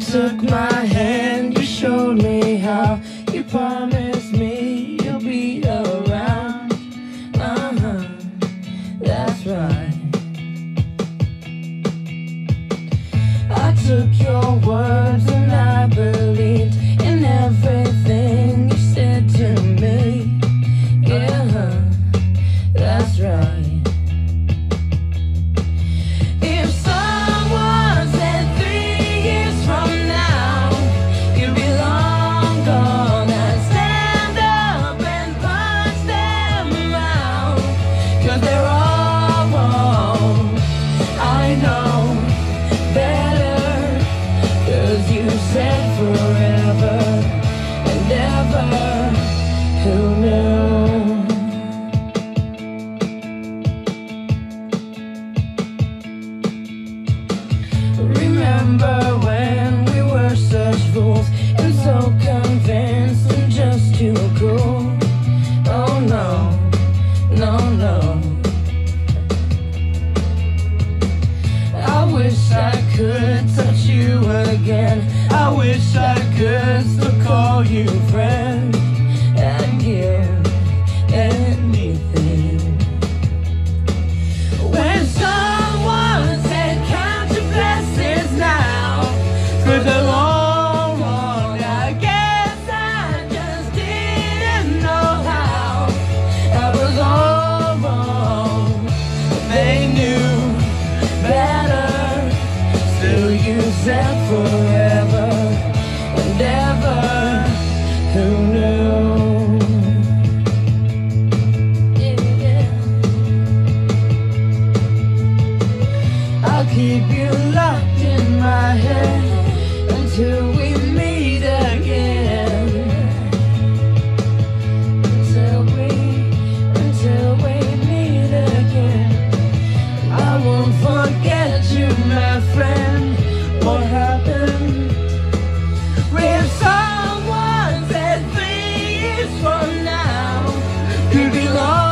took my hand, you showed me how. You promised me you'll be around. That's right. I took your words and I believed in everything you said to me. Yeah, that's right. If someone said 3 years from now you'll be long gone, I'd stand up and punch them out, 'cause they're all wrong. I know better, 'cause you said forever and ever. Who knew? Remember when we were such fools and so convinced and just too cool? Oh no, no, no. I wish I could touch you again. I wish I could still call you friend and give anything. When someone said count your blessings now, 'cause they're all wrong, I guess I just didn't know how. I was all wrong. They knew better, still you said forever and ever. Who knew? I'll keep you locked in my head until we meet again. Until we meet again. I won't forget you, my friend. What happened? If someone said 3 years from now could be long